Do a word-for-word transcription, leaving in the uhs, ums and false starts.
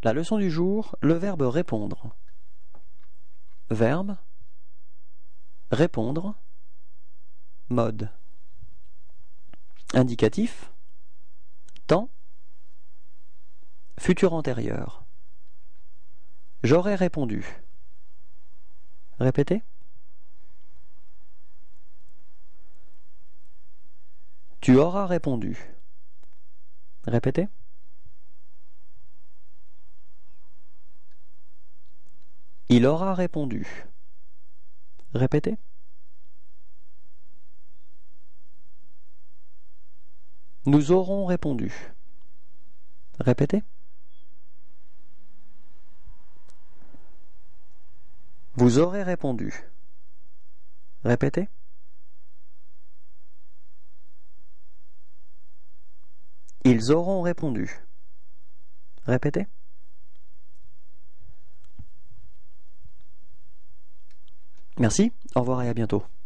La leçon du jour, le verbe répondre. Verbe, répondre, mode. Indicatif, temps, futur antérieur. J'aurais répondu. Répétez. Tu auras répondu. Répétez. Il aura répondu. Répétez. Nous aurons répondu. Répétez. Vous aurez répondu. Répétez. Ils auront répondu. Répétez. Merci, au revoir et à bientôt.